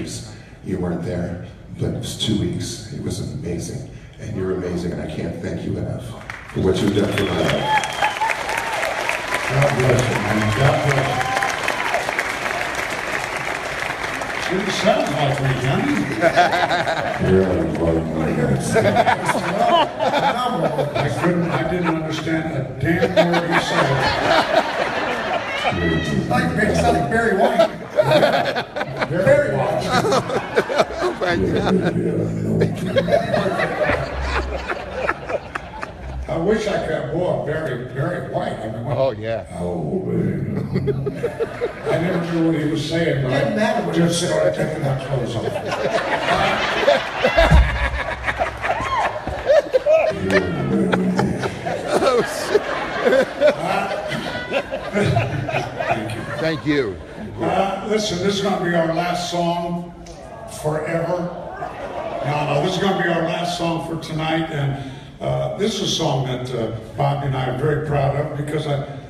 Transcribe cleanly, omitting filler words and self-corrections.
weeks you weren't there, but it was 2 weeks. It was amazing, and you're amazing, and I can't thank you enough for what you've done for my life. God bless you, man. God bless you. It sounds like me, Johnny. Really, I didn't understand a damn word you said. Like Barry White. Barry White. Oh my God. I wish I could boy Barry White. I mean, Oh yeah. oh, I never knew what he was saying, but Doesn't matter I what just started taking my clothes off. Oh shit. Thank you. Listen, this is going to be our last song forever. No, this is going to be our last song for tonight, and this is a song that Bobby and I are very proud of because